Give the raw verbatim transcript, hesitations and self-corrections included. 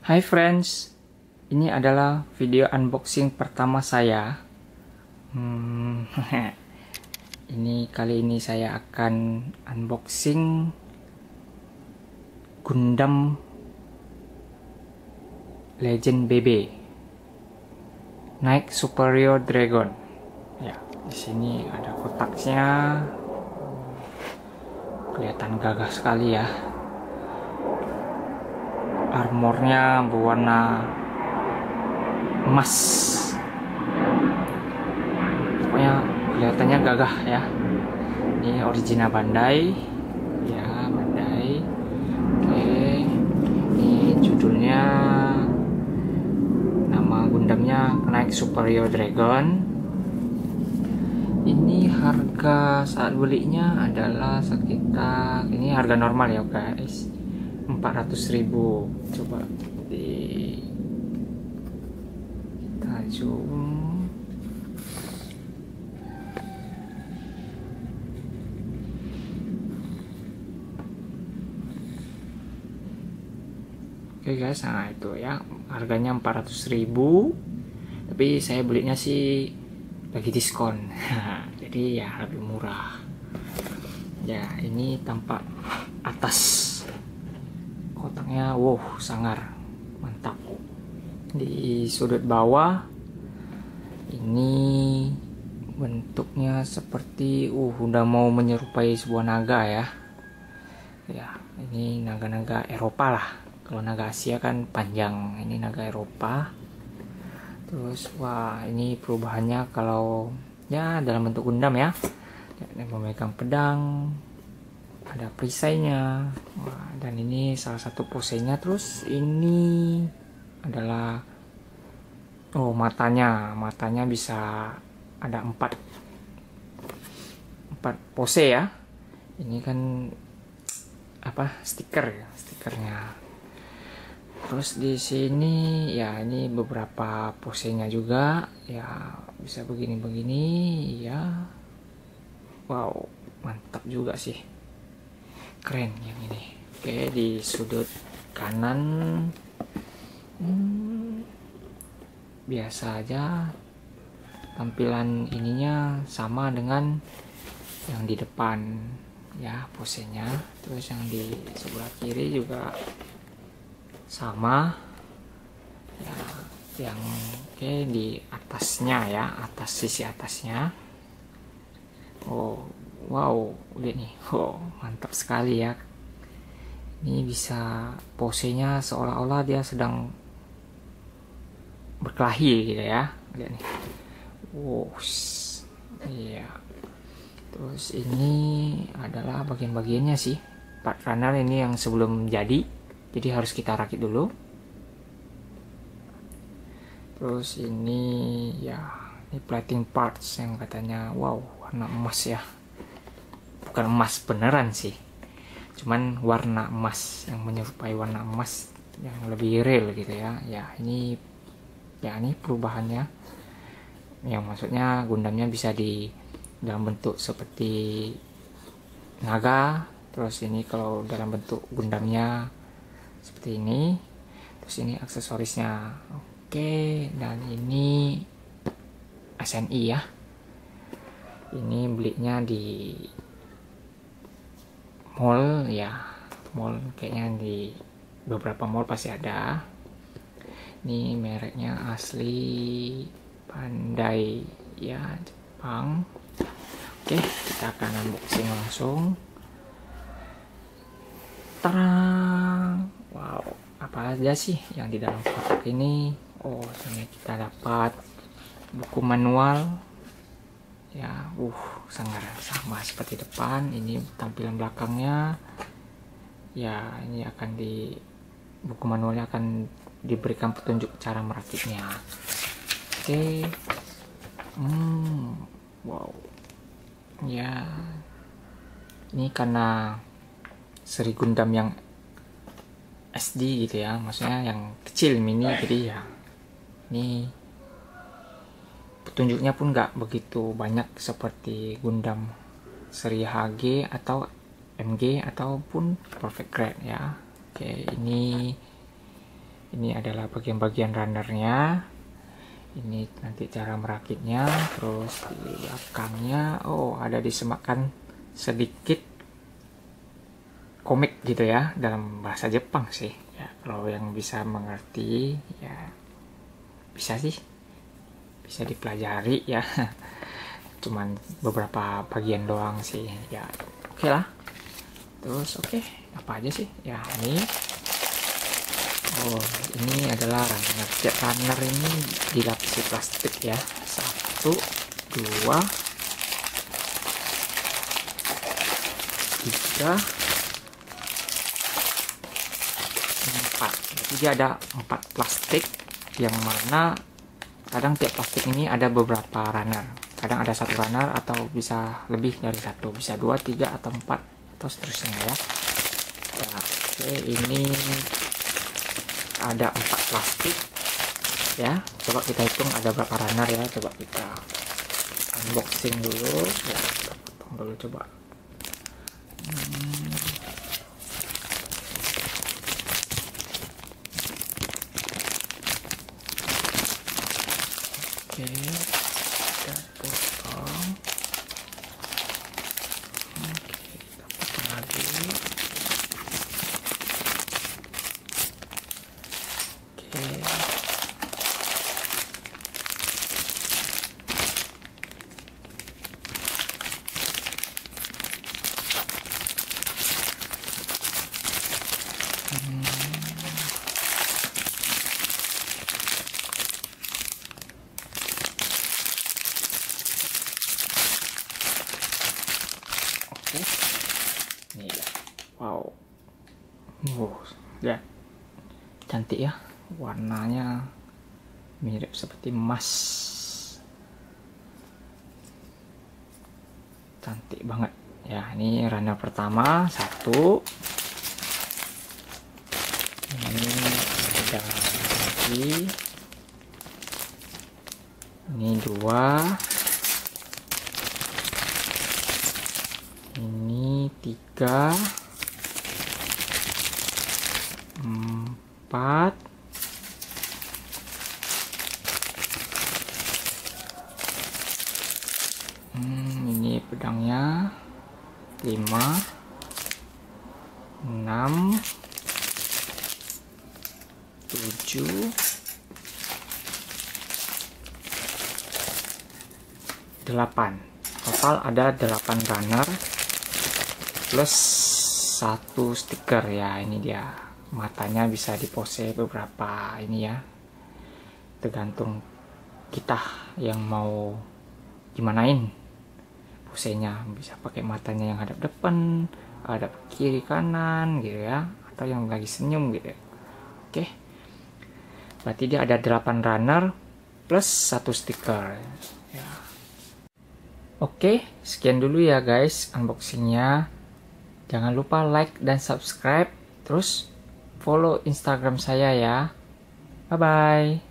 Hai friends, ini adalah video unboxing pertama saya. Hmm, ini kali ini saya akan unboxing Gundam Legend B B Night Superior Dragon. Ya, di sini ada kotaknya. Kelihatan gagah sekali ya. Armornya berwarna emas, pokoknya kelihatannya gagah ya. Ini original Bandai ya, Bandai. Oke, ini judulnya, nama Gundamnya Night Superior Dragon. Ini harga saat belinya adalah sekitar, ini harga normal ya guys, empat ratus ribu. Coba di kita zoom. Oke guys, nah itu ya harganya empat ratus ribu, tapi saya belinya sih lagi diskon. Jadi ya lebih murah ya. Ini tampak atas kotaknya, wow, sangar mantap. Di sudut bawah ini bentuknya seperti uh udah mau menyerupai sebuah naga ya. Ya, ini naga-naga Eropa lah. Kalau naga Asia kan panjang, ini naga Eropa. Terus wah, ini perubahannya kalau ya dalam bentuk Gundam ya. Dia memegang pedang, ada perisainya. Wah, dan ini salah satu posenya. Terus ini adalah oh matanya matanya bisa ada empat empat pose ya. Ini kan apa, stiker ya, stikernya. Terus di sini ya, ini beberapa posenya juga ya, bisa begini-begini ya. Wow, mantap juga sih, keren yang ini. Oke, di sudut kanan hmm, biasa aja, tampilan ininya sama dengan yang di depan ya, posenya. Terus yang di sebelah kiri juga sama ya, yang oke di atasnya ya, atas sisi atasnya. Oh wow, lihat nih, oh mantap sekali ya. Ini bisa posenya seolah-olah dia sedang berkelahi gitu ya, lihat nih. Wow, iya. Terus ini adalah bagian-bagiannya sih, part runner ini yang sebelum jadi, jadi harus kita rakit dulu. Terus ini ya, ini plating parts yang katanya wow warna emas ya. Bukan emas beneran sih, cuman warna emas yang menyerupai warna emas yang lebih real gitu ya. Ya ini ya, ini perubahannya yang maksudnya Gundamnya bisa di dalam bentuk seperti naga. Terus ini kalau dalam bentuk Gundamnya seperti ini. Terus ini aksesorisnya. Oke, dan ini S N I ya. Ini belinya di mall ya, mall kayaknya, di beberapa mall pasti ada. Ini mereknya asli Bandai ya, Jepang. Oke, kita akan unboxing langsung. Tarang! Wow, apa aja sih yang di dalam kotak ini? Oh, ini kita dapat buku manual ya. Uh, sangat sama seperti depan. Ini tampilan belakangnya ya. Ini akan di buku manualnya akan diberikan petunjuk cara merakitnya. Oke. Hmm, wow ya, ini karena seri Gundam yang S D gitu ya, maksudnya yang kecil, mini, jadi ya ini petunjuknya pun nggak begitu banyak seperti Gundam seri H G atau M G ataupun Perfect Grade ya. Oke, ini Ini adalah bagian-bagian runnernya. Ini nanti cara merakitnya. Terus di belakangnya, oh ada disematkan sedikit komik gitu ya, dalam bahasa Jepang sih ya. Kalau yang bisa mengerti ya bisa sih, bisa dipelajari ya. Cuman beberapa bagian doang sih ya, oke lah. Terus oke, apa aja sih ya ini. Oh ini adalah runner. Jet runner ini dilapisi plastik ya. Satu, dua, tiga, empat. Jadi dia ada empat plastik, yang mana kadang tiap plastik ini ada beberapa runner. Kadang ada satu runner atau bisa lebih dari satu, bisa dua, tiga atau empat atau seterusnya ya. Ya oke, ini ada empat plastik ya. Coba kita hitung ada berapa runner ya. Coba kita unboxing dulu ya, kita potong dulu coba. Hmm. Oke, kita potong. Oke, kita potong lagi. Oke. Hmm. Nih, wow, wow, ya, cantik ya, warnanya mirip seperti emas, cantik banget ya. Ini runner pertama satu, ini ada lagi, ini dua, ini tiga, empat, hmm, ini pedangnya lima, enam, tujuh, delapan. Total ada delapan runner plus satu stiker ya. Ini dia matanya, bisa dipose beberapa ini ya, tergantung kita yang mau gimanain posenya. Bisa pakai matanya yang hadap depan, hadap kiri kanan gitu ya, atau yang lagi senyum gitu. Oke, berarti dia ada delapan runner plus satu stiker ya. Oke, sekian dulu ya guys unboxingnya. Jangan lupa like dan subscribe, terus follow Instagram saya ya. Bye bye.